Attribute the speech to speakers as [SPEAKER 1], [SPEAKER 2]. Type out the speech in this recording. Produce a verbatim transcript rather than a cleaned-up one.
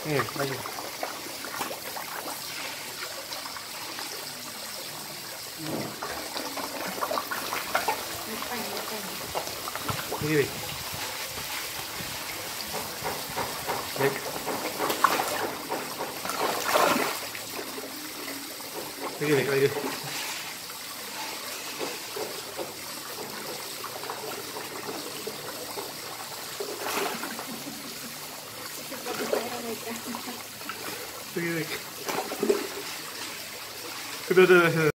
[SPEAKER 1] Nih, lagi. Lagi, Bik. Bik. Lagi, Bik, lagi. Lagi, Bik. Udah, udah, udah.